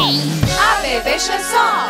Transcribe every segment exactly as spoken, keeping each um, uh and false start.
A bébé chassant.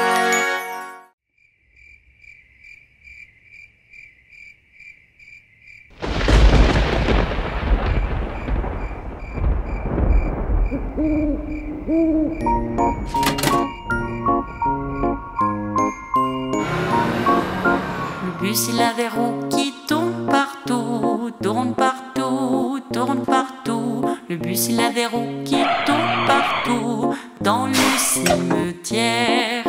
Le bus il a des roues qui tournent partout, tournent partout, tournent partout. Le bus il a des roues qui tournent partout dans le cimetière.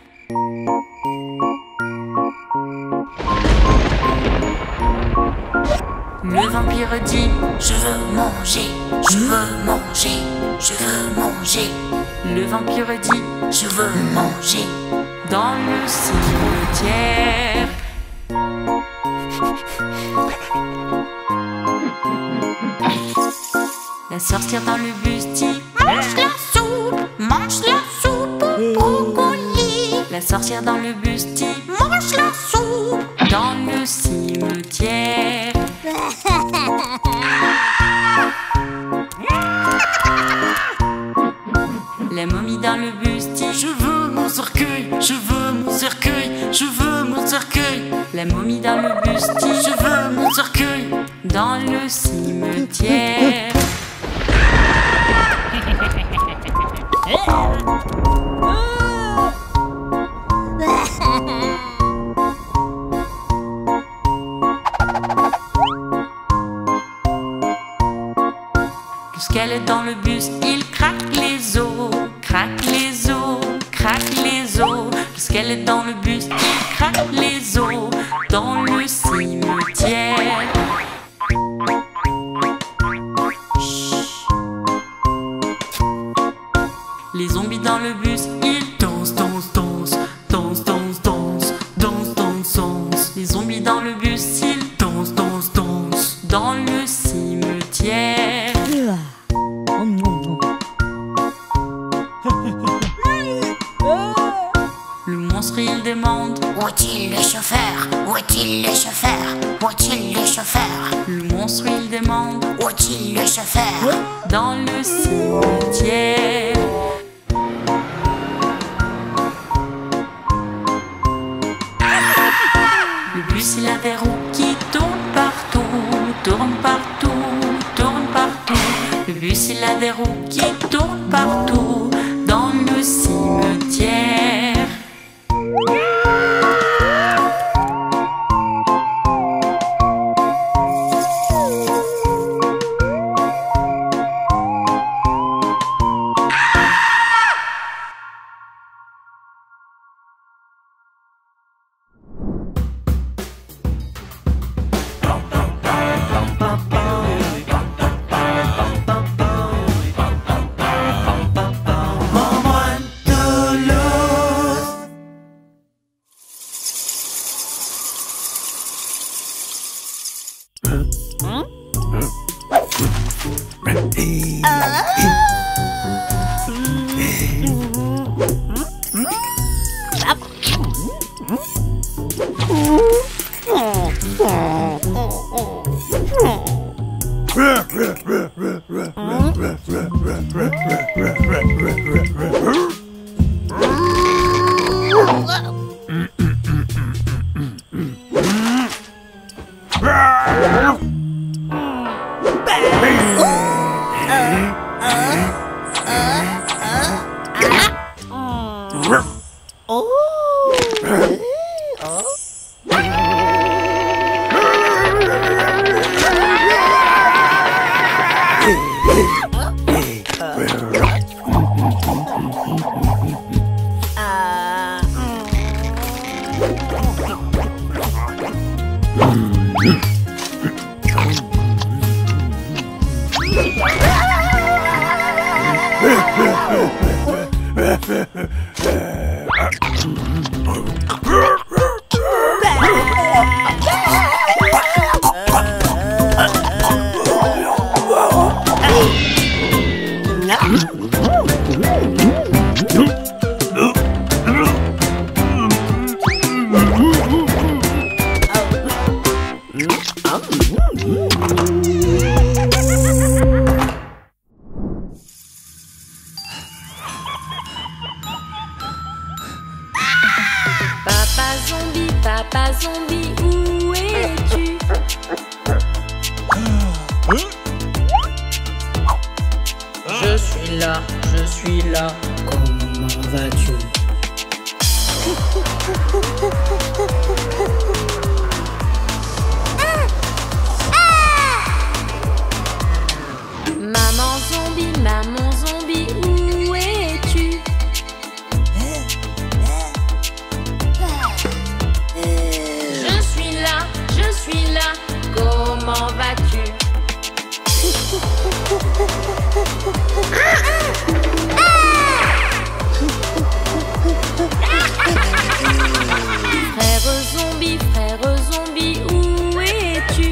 Le vampire dit: je veux manger, je veux manger, je veux manger. Le vampire dit: je veux manger dans le cimetière. La sorcière dans le bus dit: mange la soupe, mange la soupe au brocoli. La sorcière dans le bus dit: mange la soupe dans le cimetière. La momie dans le bus dit: je veux mon cercueil, je veux mon cercueil, je veux mon cercueil. La momie dans le bus dit: je veux mon cercueil dans le cimetière. Puisqu'elle est dans le bus, il craque les os, craque les os, craque les os. Puisqu'elle est dans le bus, il craque les os dans le cimetière. Les zombies dans le bus, ils dansent, dansent, dansent, dansent, dansent, dansent, dansent, dansent, dansent. Les zombies dans le bus, ils dansent, dansent, dansent dans le cimetière. Le monstre il demande: où est-il le chauffeur? Où est-il le chauffeur? Où est-il le chauffeur? Le monstre il demande: où est-il le chauffeur? Dans le cimetière. Le bus il a des roues qui tournent partout, tournent partout, tournent partout. Le bus il a des roues qui tournent partout dans le cimetière. papa zombie, où es-tu? Je suis là, je suis là, comment vas-tu? Maman zombie, maman zombie, où es-tu? Je suis là, je suis là, comment vas-tu? Frère zombie, frère zombie, où es-tu?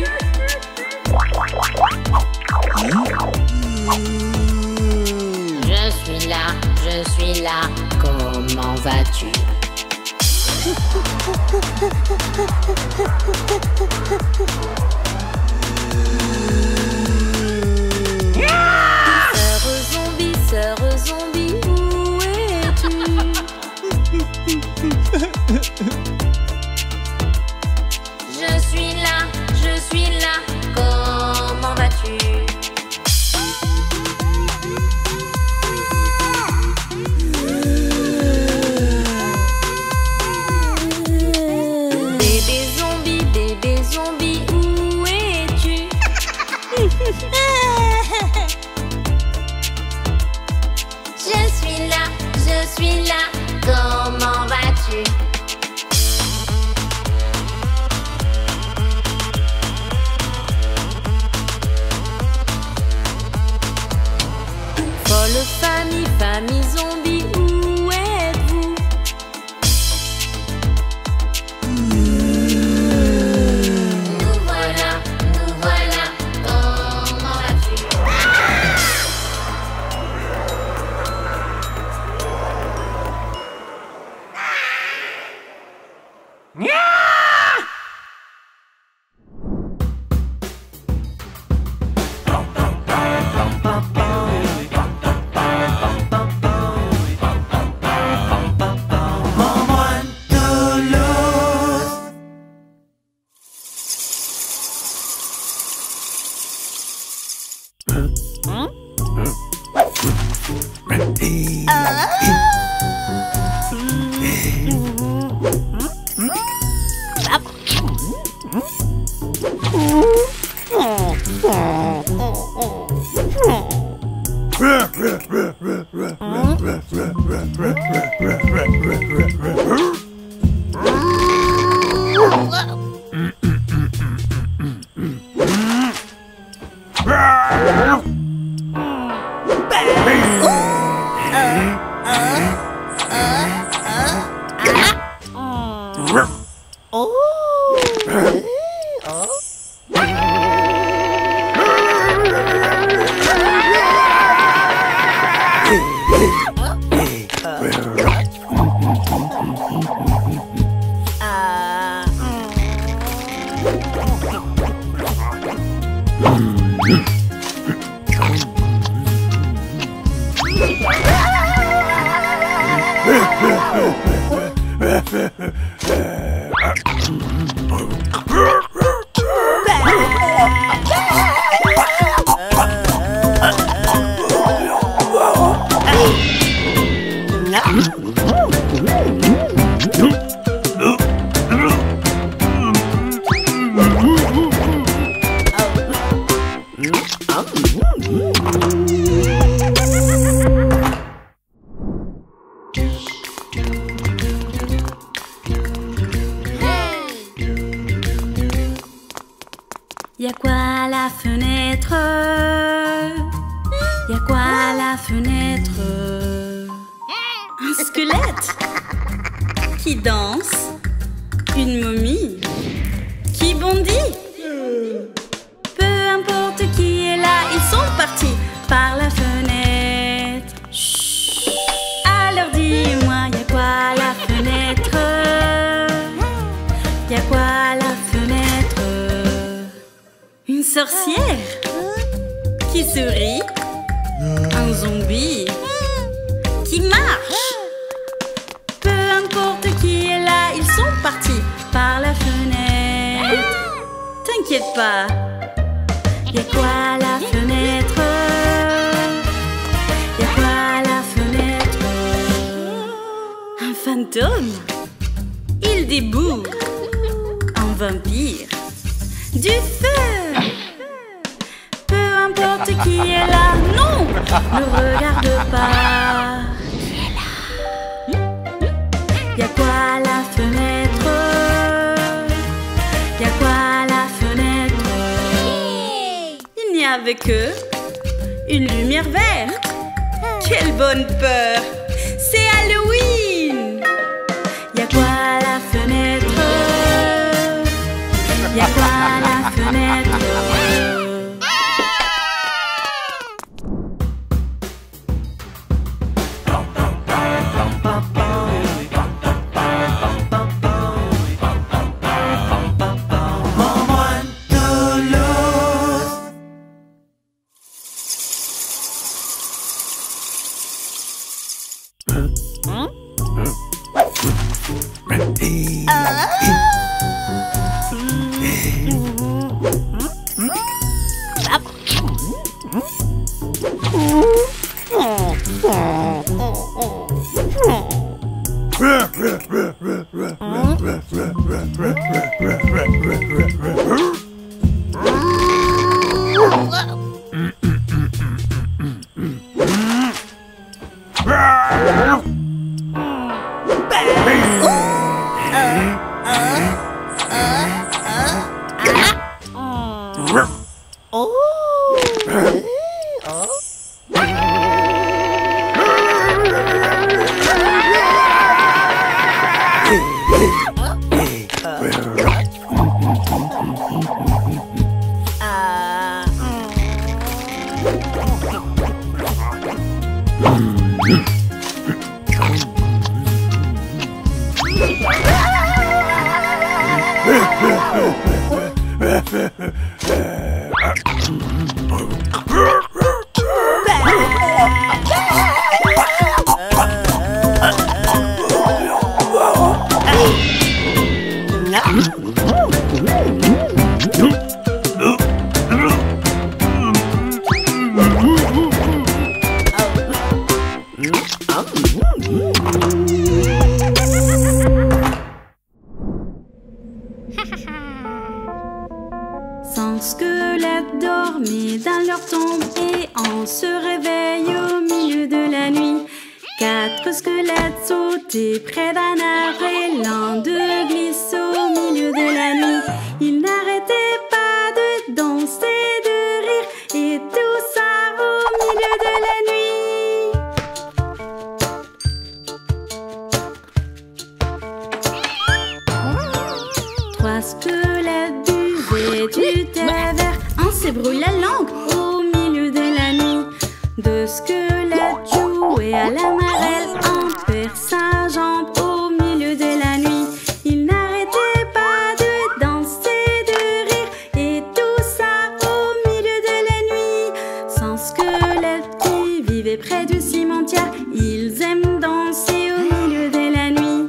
Je suis là, je suis là, comment vas-tu? Sœur zombie, sœur zombie, où es-tu? Je suis là, je suis là, comment vas-tu? Bébé zombie, bébé zombie, où es-tu? Je suis là, je suis là, comment vas-tu? Folle famille, famille zombie, où êtes-vous? Nous voilà, nous voilà, comment vas-tu? Y'a quoi à la fenêtre? Y'a quoi à la fenêtre? Un squelette qui danse, une momie qui bondit. Peu importe qui est là, ils sont partis par la fenêtre. Chut. Alors dis-moi, y'a quoi à la fenêtre? Y'a quoi à la fenêtre? Une sorcière qui sourit, un zombie qui marche. Peu importe qui est là, ils sont partis par la t'inquiète pas. Y'a quoi à la fenêtre? Y'a quoi à la fenêtre? Un fantôme? Il déboule. Un vampire? Du feu? Peu importe qui est là, non, ne regarde pas. Y'a quoi à la fenêtre? Y'a quoi à la fenêtre? Il n'y avait que une lumière verte. Quelle bonne peur! C'est Halloween! Y'a quoi à la fenêtre? Y'a quoi à la fenêtre? Sans squelette dormait dans leur tombe et on se réveille au milieu de la nuit. Quatre squelettes sautaient près d'un arbre et l'un d'eux glisse au milieu de la nuit. Ils n'arrêtaient pas de danser, de rire et tout ça au milieu de la nuit. Trois squelettes buvaient du thé vert, un s'ébrouille la langue au milieu de la nuit. Deux squelettes jouaient à la marelle, un perd sa jambe au milieu de la nuit. Ils n'arrêtaient pas de danser, de rire et tout ça au milieu de la nuit. Sans squelettes qui vivaient près du cimetière, ils aiment danser au milieu de la nuit.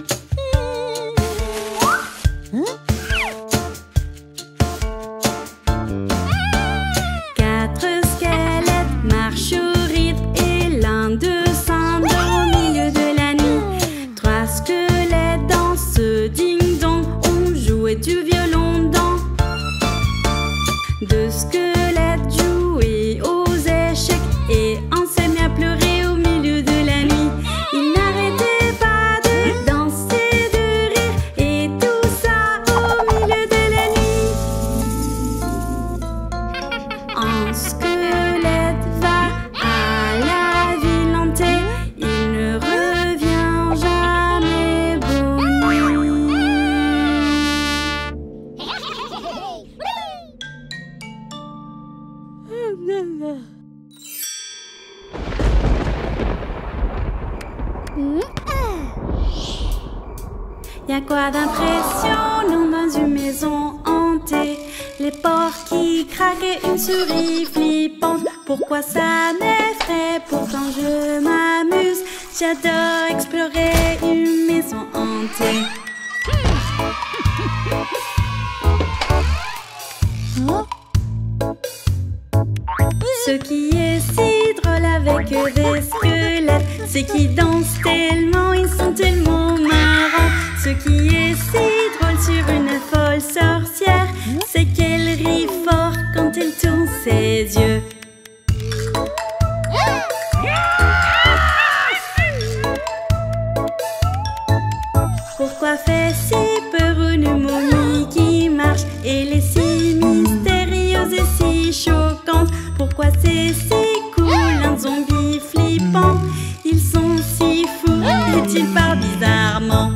Quatre squelettes marchent au rythme et l'un d'eux s'endort au milieu de la nuit. Trois squelettes dansent ding-dong, on jouait du violon dans. Deux squelettes jouaient aux échecs et un s'est mis à pleurer au milieu de la nuit. Ils n'arrêtaient pas de danser, de rire et tout ça au milieu de la nuit. Un squelette va à la ville hantée, il ne revient jamais. Bonne nuit. Y'a quoi d'impressionnant dans une maison hantée? Les portes qui craquent et une souris flippante. Pourquoi ça m'effraie? Pourtant je m'amuse. J'adore explorer une maison hantée. Ce qui est si drôle avec des squelettes, c'est qu'ils dansent tellement, ils sont tellement marrants. Ce qui est si drôle sur une folle sorcière, c'est qu'elle rit fort quand elle tourne ses yeux. Pourquoi fait si peur une momie qui marche? Elle est si mystérieuse et si choquante. Pourquoi c'est si cool un zombie flippant? Ils sont si fous et ils parlent bizarrement.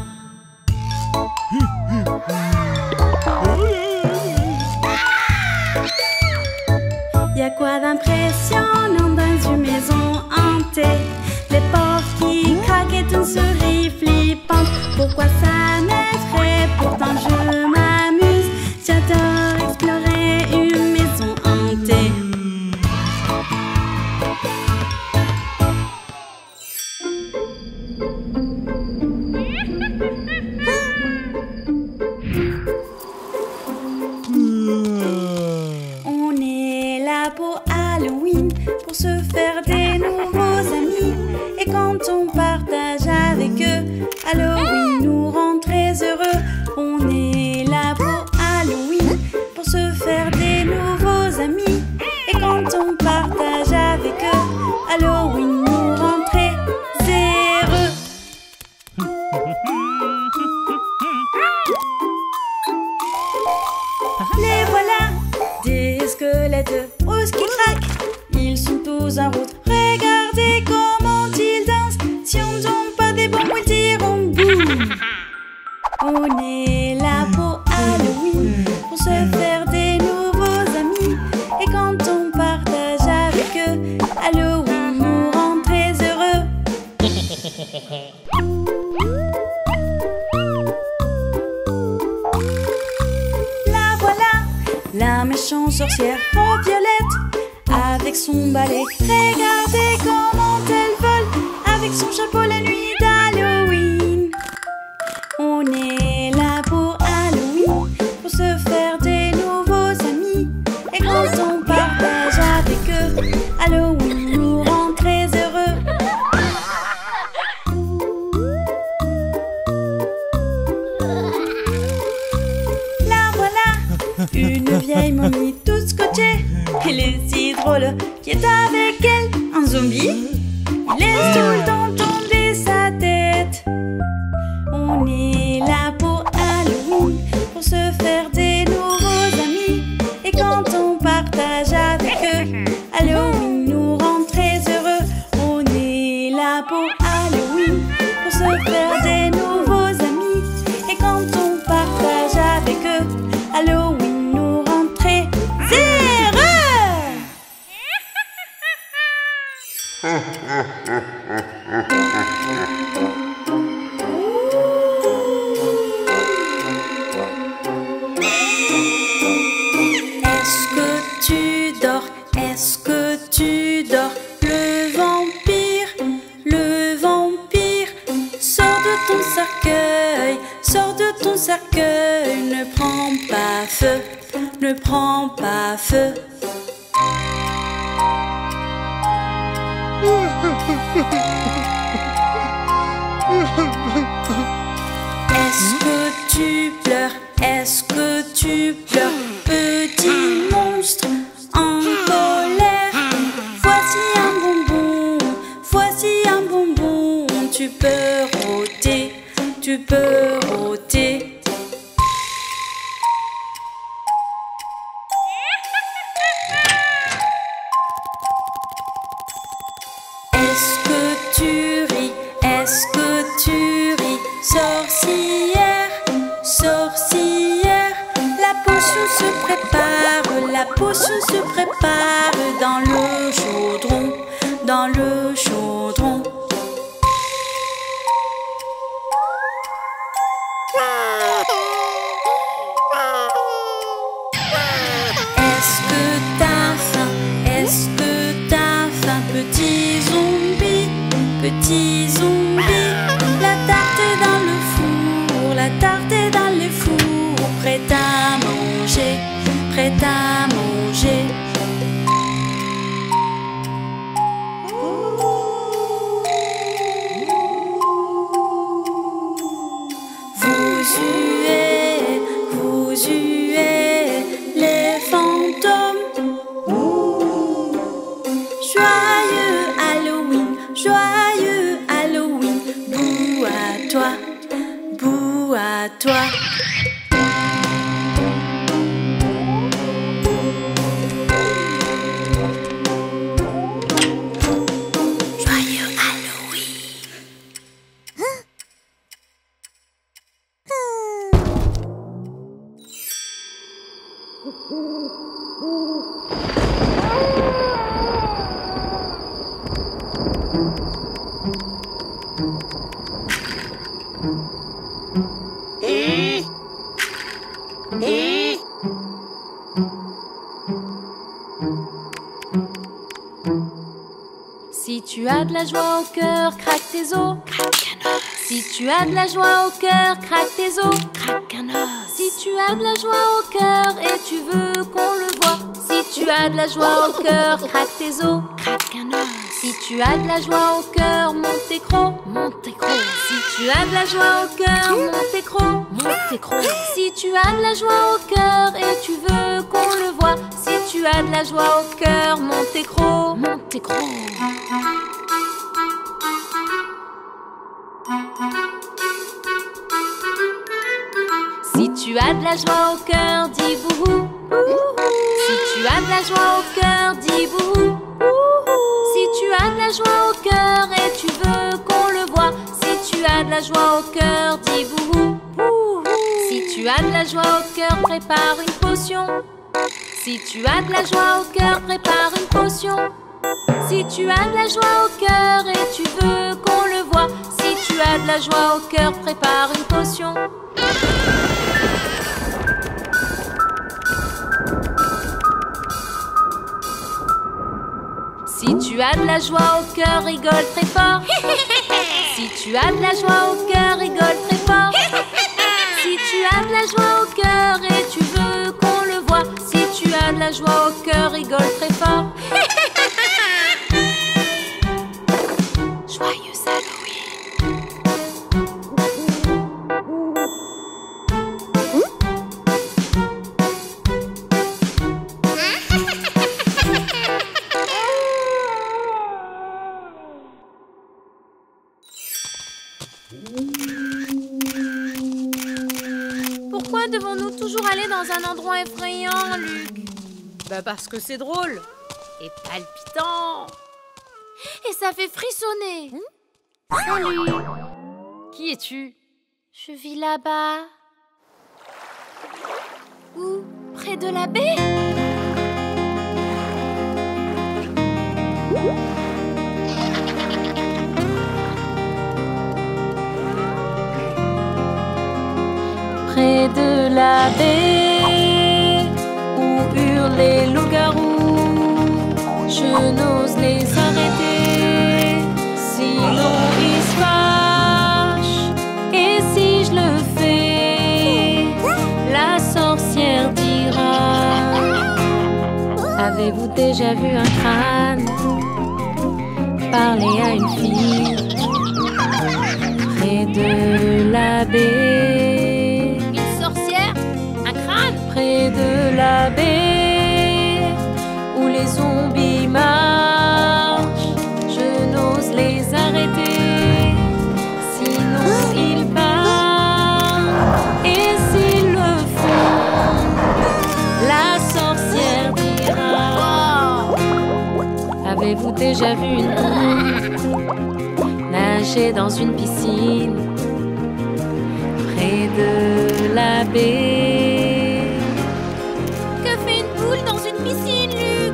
Y'a quoi d'impressionnant dans une maison hantée? Les portes qui craquent et une souris flippante. Pourquoi ça m'effraie? Pourtant je m'amuse. J'adore explorer une maison hantée. On est là pour Halloween, pour se faire des nouveaux amis. Et quand on partage avec eux, Halloween nous rend très heureux. On est là pour Halloween, pour se faire des nouveaux amis. Et quand on partage avec eux, Halloween nous rend très heureux. Les voilà, des squelettes roses qui craquent. Ils sont tous en route, regardez comment ils dansent. Si on ne tombe pas des bombes, ils tireront boum. On est là pour Halloween, pour se faire des nouveaux amis. Et quand on partage avec eux, Halloween nous rend très heureux. La voilà, la méchante sorcière en violette, avec son balai. Regardez comment elle vole, avec son chapeau la nuit d'Halloween. On est là pour Halloween, pour se faire des nouveaux amis. Et quand on partage avec eux, Halloween nous rend très heureux. La voilà, une vieille momie toute scotchée. Elle est si drôle, qui est avec elle un zombie. Il laisse tout le temps tomber sa tête. On est là pour Halloween, pour se faire des nouveaux amis. Et quand on partage avec eux, Halloween nous rend très heureux. On est là pour Halloween, pour se faire des nouveaux amis. Et quand on partage avec eux, Halloween nous rend très heureux. Est-ce que tu dors? Est-ce que tu dors? Le vampire, le vampire, sors de ton cercueil, sors de ton cercueil. Ne prends pas feu, ne prends pas feu. Est-ce que tu pleures? Est-ce que tu pleures? Petit monstre en colère. Voici un bonbon, voici un bonbon. Tu peux rôter, tu peux rôter. Est-ce que tu ris? Est-ce que tu ris? Sorcière, sorcière, la potion se prépare, la potion se prépare dans le chaudron, dans le chaudron. Est-ce que t'as faim? Est-ce que t'as faim? Petit zombie, petit zombie, la tarte est dans le four, la tarte est dans le four, prête à manger, prête prête à manger. Vous huez, vous huez, les fantômes. Joyeux Halloween, joyeux Halloween. Bouh à toi, bouh à toi. Si tu as de la joie au cœur, craque tes os. Si tu as de la joie au cœur, craque tes os. Si tu as de la joie au cœur et tu veux qu'on le voie. Si tu as de la joie au cœur, craque tes os. Si tu as de la joie au cœur, monte tes crocs. Si tu as de la joie au cœur, monte tes crocs. Si tu as de la joie au cœur et tu veux qu'on le voie. Si tu as de la joie au cœur, monte tes crocs. Si tu as de la joie au cœur, dis bouhou. Si tu as de la joie au cœur, dis bouhou. Si tu as de la joie au cœur et tu veux qu'on le voie. Si tu as de la joie au cœur, dis bouhou. Si tu as de la joie au cœur, prépare une potion. Si tu as de la joie au cœur, prépare une potion. Si tu as de la joie au cœur et tu veux qu'on le voie. Si tu as de la joie au cœur, prépare une potion. Si tu as de la joie au cœur, rigole très fort. Si tu as de la joie au cœur, rigole très fort. Si tu as de la joie au cœur et tu veux qu'on le voie. Si tu as de la joie au cœur, rigole très fort. Joyeux Halloween. Pourquoi devons-nous toujours aller dans un endroit effrayant, Luc? Bah parce que c'est drôle et palpitant. Et ça fait frissonner. Salut. Qui es-tu? Je vis là-bas. Où? Près de la baie? Près de la baie où hurlent les loups-garous, je n'ose les arrêter, sinon ils se fâchent. Et si je le fais, la sorcière dira: avez-vous déjà vu un crâne parler à une fille près de la baie? Une sorcière? Un crâne? Près de la baie où les zombies marchent, je n'ose les arrêter, sinon ils partent. Et s'ils le font, la sorcière dira: avez-vous déjà vu une poule nager dans une piscine près de la baie? Que fait une poule dans une piscine, Luc?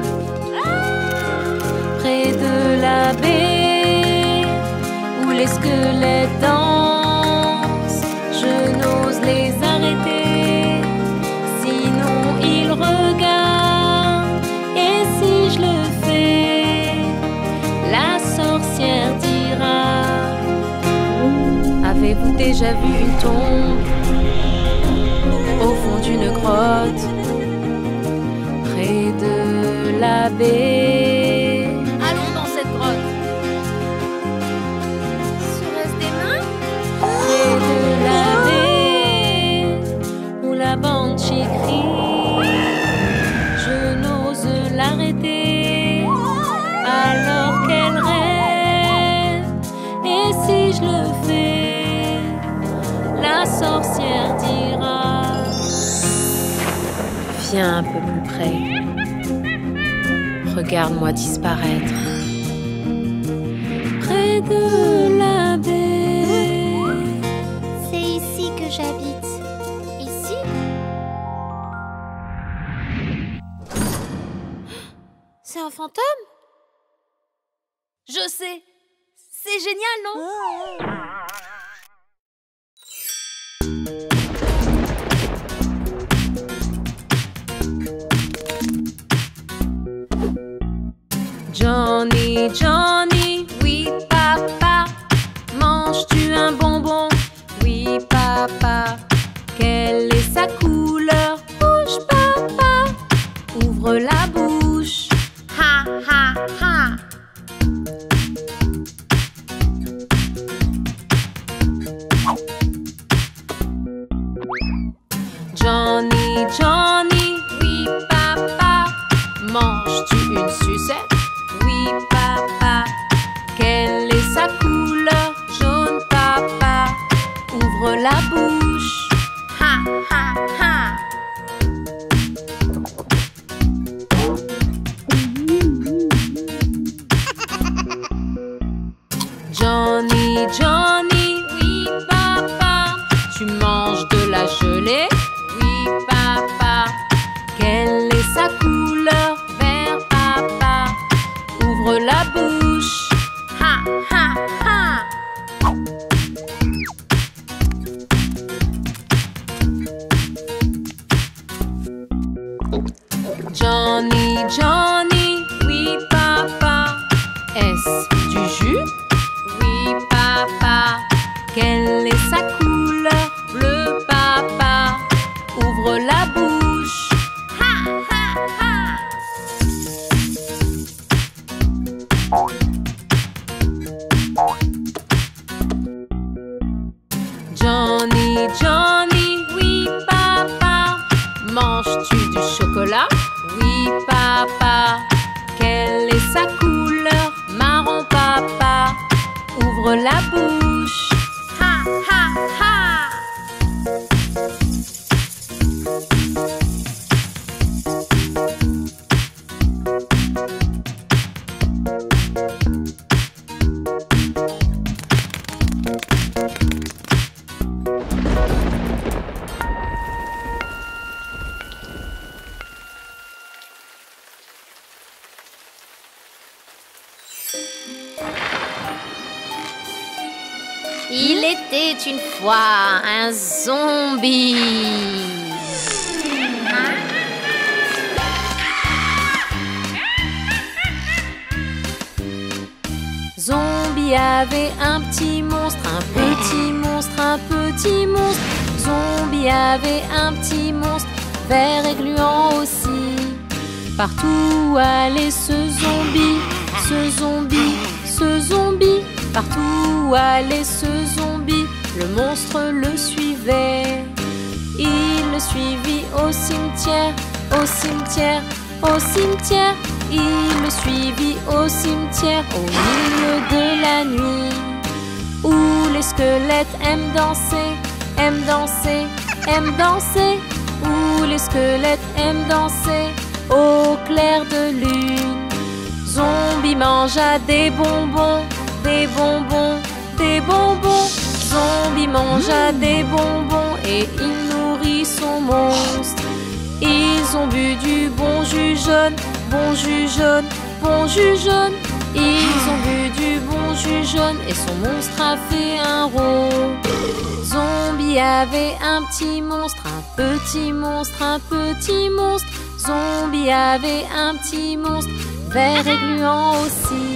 Près de la baie où les squelettes dansent, je n'ose les arrêter, sinon ils regardent. Et si je le fais, la sorcière dira: avez-vous déjà vu une tombe au fond d'une grotte la baie. Allons dans cette grotte. Serait-ce des mains? Près de la baie où la banshee crie, je n'ose l'arrêter alors qu'elle rêve. Et si je le fais, la sorcière dira: viens un peu plus près, regarde-moi disparaître. Près de la baie. C'est ici que j'habite. Ici? C'est un fantôme? Je sais. C'est génial, non? Johnny, Johnny, oui papa, manges-tu un bonbon? Oui papa, quelle est sa couleur? Rouge papa, ouvre la bouche. Ha ha ha. Johnny, Johnny, oui papa, manges-tu une sucette? Oui papa, quelle est sa couleur? Jaune papa, ouvre la bouche. Ha ha ha. Johnny, Johnny, oui papa, tu manges de la gelée? Oui papa, quelle est sa couleur? Vert papa, ouvre la bouche. Ha ha ha. Johnny, Johnny, oui papa, est-ce du jus? Oui papa, quelle est sa couleur? Bleu papa, ouvre la bouche. Ha ha ha. Johnny, Johnny, oui papa, manges-tu du chocolat? Oui papa, quelle est sa couleur? Marron papa, ouvre la bouche. Ha ha ha. Il était une fois un zombie. Zombie avait un petit monstre, un petit monstre, un petit monstre. Zombie avait un petit monstre, vert et gluant aussi. Partout où allait ce zombie, ce zombie, ce zombie. Partout où allait ce zombie, le monstre le suivait. Il le suivit au cimetière, au cimetière, au cimetière. Il le suivit au cimetière, au milieu de la nuit, où les squelettes aiment danser, aiment danser, aiment danser. Où les squelettes aiment danser, au clair de lune. Zombie mangea des bonbons, des bonbons, des bonbons. Zombie mangea des bonbons et il nourrit son monstre. Ils ont bu du bon jus jaune, bon jus jaune, bon jus jaune. Ils ont bu du bon jus jaune et son monstre a fait un rond. Zombie avait un petit monstre, un petit monstre, un petit monstre. Zombie avait un petit monstre, vert et gluant aussi.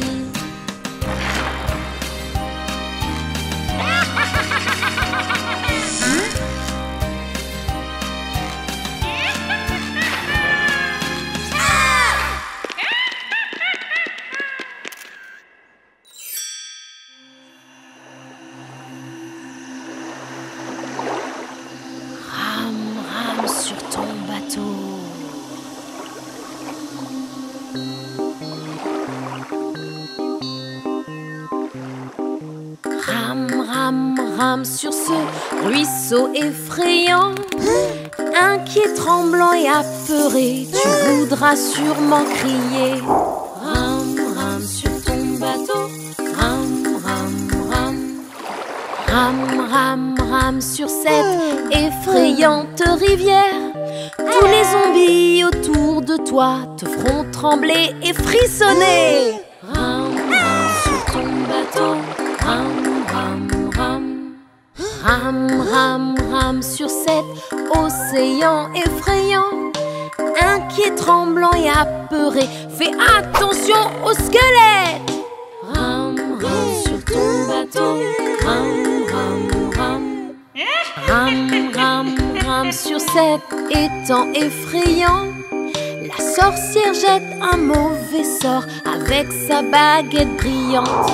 Ram, ram sur ce ruisseau effrayant. Inquiet, tremblant et apeuré, tu voudras sûrement crier. Ram, ram sur ton bateau. Ram, ram, ram. Ram, ram, ram sur cette effrayante rivière. Tous les zombies autour de toi te feront trembler et frissonner. Ram, ram sur ton bateau. Ram, ram, ram. Ram, ram, ram sur cet océan effrayant. Inquiet, tremblant et apeuré, fais attention aux squelettes. Ram, ram sur ton bateau. Ram, ram, ram. Ram, ram, ram sur cet étang effrayant. La sorcière jette un mauvais sort avec sa baguette brillante.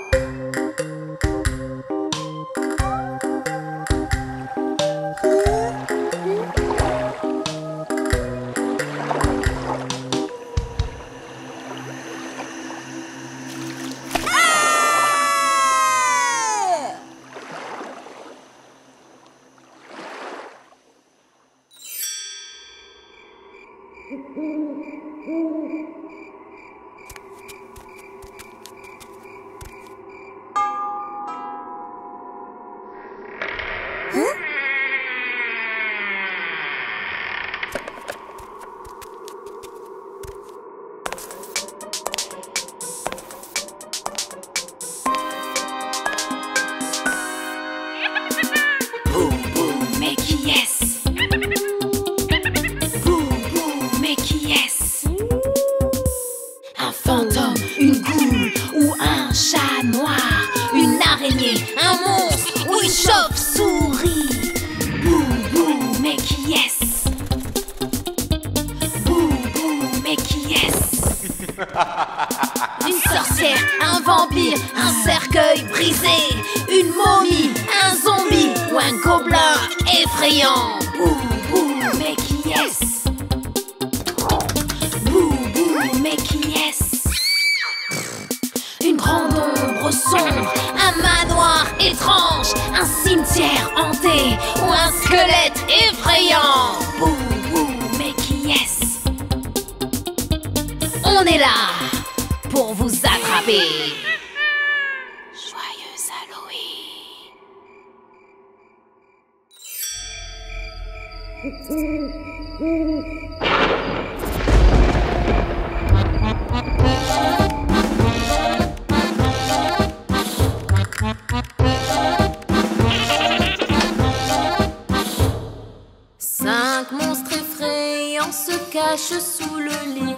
Cinq monstres effrayants se cachent sous le lit.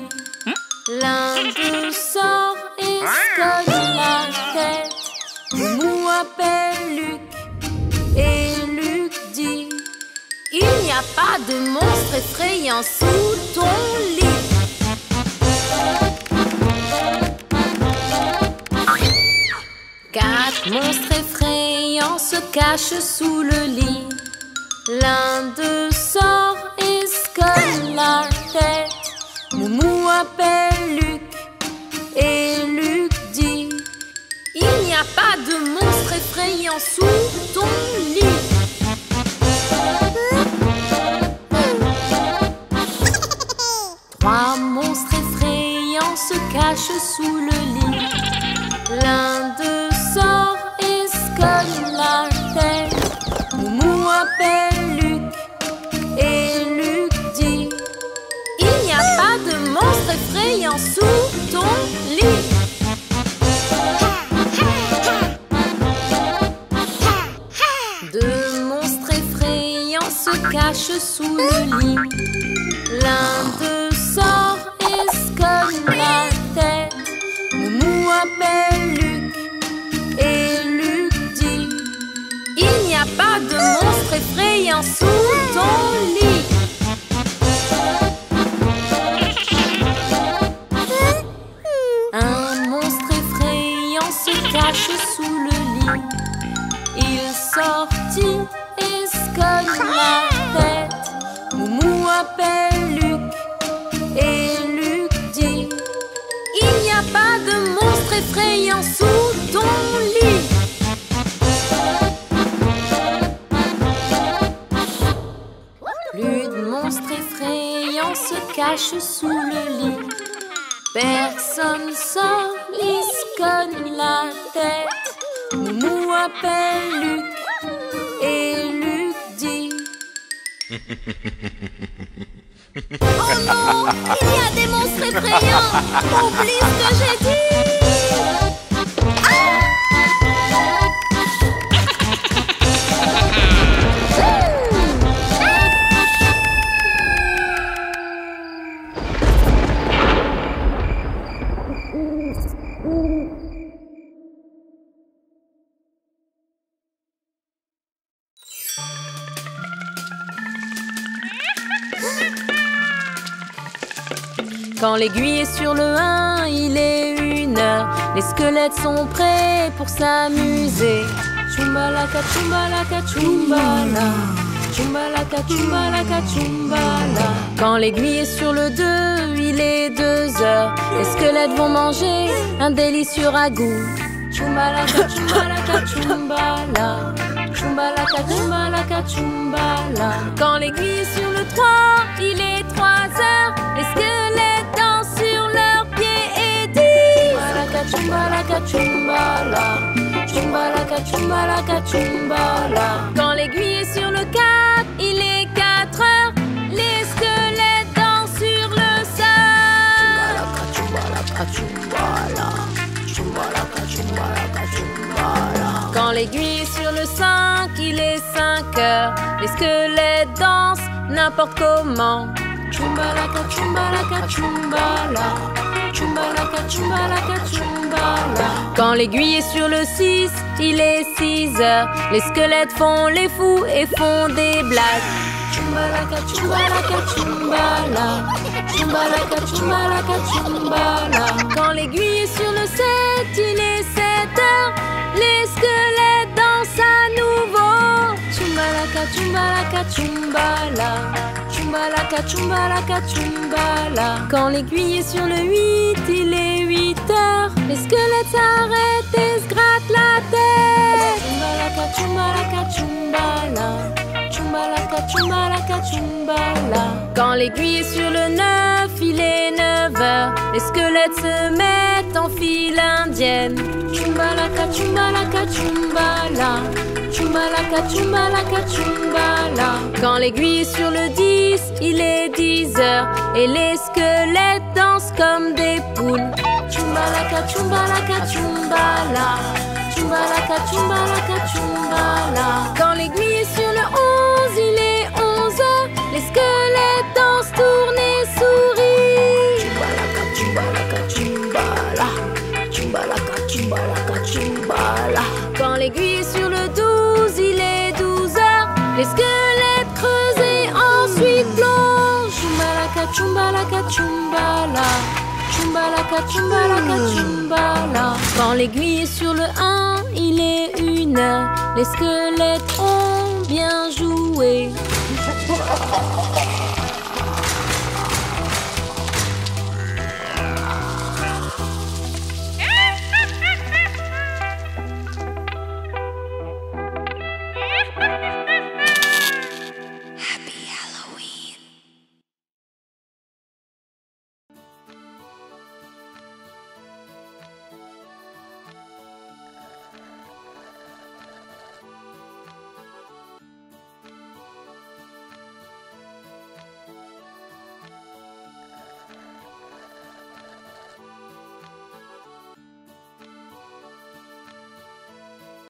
L'un d'eux sort et se colle la tête. Moumou appelle Luc et Luc dit: il n'y a pas de monstre effrayant sous ton lit. Quatre monstres effrayants se cachent sous le lit. L'un d'eux sort et se colle la tête. Moumou appelle Luc et Luc dit: il n'y a pas de monstre effrayant sous ton lit. Trois monstres effrayants se cachent sous le lit. L'un d'eux sort et se colle la tête. Moumou appelle Luc et Luc dit: il n'y a pas de monstre effrayant sous ton lit. Deux monstres effrayants se cachent sous le lit. L'un d'eux sort et se colle la tête. Moumou appelle Luc et Luc dit: il n'y a pas de monstre effrayant sous ton lit. Un monstre effrayant se cache sous le lit. Il sortit et se colle la tête. Moumou appelle Luc et Luc dit: il n'y a pas de monstre effrayant sous ton lit. cache sous le lit. Personne sort, Lise cogne la tête. Moumou appelle Luc et Luc dit oh non, il y a des monstres effrayants. Oublie ce que j'ai dit. Ah! Quand l'aiguille est sur le un, il est une heure. Les squelettes sont prêts pour s'amuser. Chumbalaka, chumbalaka, chumbala. Chumbalaka, chumbalaka, chumbala. Quand l'aiguille est sur le deux, il est deux heures. Les squelettes vont manger un délicieux ragoût. Chumbalaka, chumbalaka, chumbala. Chumbalaka, chumbalaka, chumbala. Quand l'aiguille est sur le trois, il est trois heures. Les squelettes dansent sur leurs pieds et disent Chumbalaka, chumbala. Chumbalaka, chumbalaka, chumbala. Quand l'aiguille est sur le quatre, il est quatre heures. Les squelettes dansent sur le sol. Chumbalaka, chumbala. Chumbalaka, chumbalaka, chumbala. Quand l'aiguille est sur le cinq, il est cinq heures. Les squelettes dansent n'importe comment. Chumbalaka, chumbalaka, chumbala. Chumbalaka, chumbalaka, chumbala. Quand l'aiguille est sur le six, il est six heures. Les squelettes font les fous et font des blagues. Chumbalaka, chumbalaka, chumbala. Chumbalaka, chumbalaka, chumbala. Quand l'aiguille est sur le sept, il est sept heures. Les squelettes dansent à nouveau. Chumbalaka, chumbalaka, chumbala. Chumbalaka, chumbalaka, chumbala. Quand l'aiguille est sur le huit, il est huit heures. Les squelettes s'arrêtent et se grattent la tête. Chumbalaka, chumbalaka, chumbala. Chumbalaka, chumbalaka, chumbala. Quand l'aiguille est sur le neuf, il est neuf heures. Les squelettes se mettent en file indienne. Chumbalaka, chumbalaka, chumbala. Chumbalaka, chumbalaka, chumbala. Quand l'aiguille est sur le dix, il est dix heures. Et les squelettes dansent comme des poules. Chumbalaka, chumbalaka, chumbala. Chumbalaka, chumbalaka, chumbala. Quand l'aiguille est sur le onze, il est onze heures. Les squelettes dansent, tournent et sourient. Chumbalaka, chumbalaka, chumbala. Chumbalaka, chumbalaka, chumbala. Quand l'aiguille est sur le douze, il est douze heures. Les squelettes creusent et ensuite plongent. Chumbalaka, chumbalaka, chumbala. Chumbalaka, chumbalaka, chumbala. Quand l'aiguille est sur le un, il est une heure. Les squelettes ont bien joué.